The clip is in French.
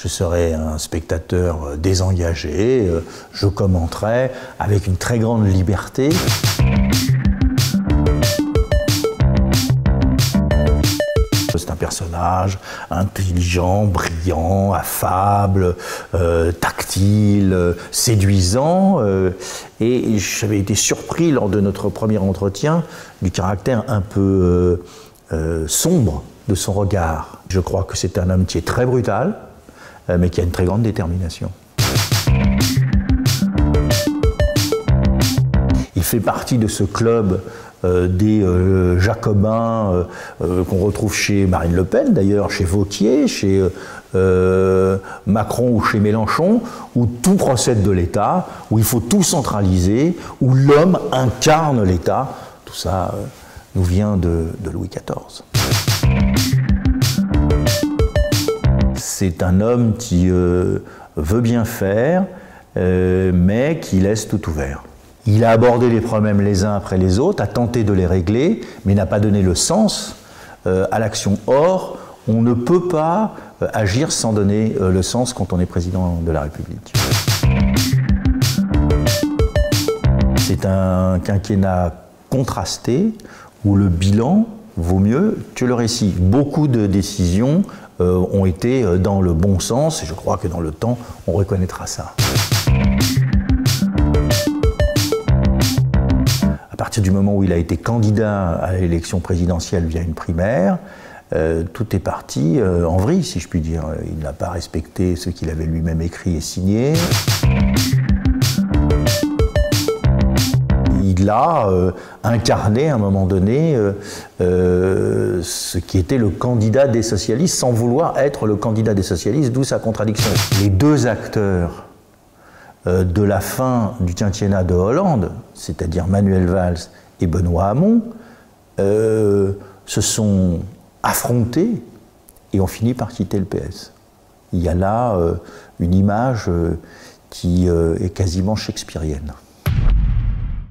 Je serai un spectateur désengagé, je commenterai avec une très grande liberté. C'est un personnage intelligent, brillant, affable, tactile, séduisant. Et j'avais été surpris lors de notre premier entretien du caractère un peu sombre de son regard. Je crois que c'est un homme qui est très brutal, mais qui a une très grande détermination. Il fait partie de ce club des Jacobins qu'on retrouve chez Marine Le Pen, d'ailleurs chez Wauquiez, chez Macron ou chez Mélenchon, où tout procède de l'État, où il faut tout centraliser, où l'homme incarne l'État. Tout ça nous vient de Louis XIV. C'est un homme qui veut bien faire, mais qui laisse tout ouvert. Il a abordé les problèmes les uns après les autres, a tenté de les régler, mais n'a pas donné le sens à l'action. Or, on ne peut pas agir sans donner le sens quand on est président de la République. C'est un quinquennat contrasté où le bilan vaut mieux que le récit. Beaucoup de décisions ont été dans le bon sens et je crois que dans le temps, on reconnaîtra ça. À partir du moment où il a été candidat à l'élection présidentielle via une primaire, tout est parti en vrille, si je puis dire. Il n'a pas respecté ce qu'il avait lui-même écrit et signé. Il a incarné à un moment donné ce qui était le candidat des socialistes sans vouloir être le candidat des socialistes, d'où sa contradiction. Les deux acteurs de la fin du quinquennat de Hollande, c'est-à-dire Manuel Valls et Benoît Hamon, se sont affrontés et ont fini par quitter le PS. Il y a là une image qui est quasiment shakespearienne.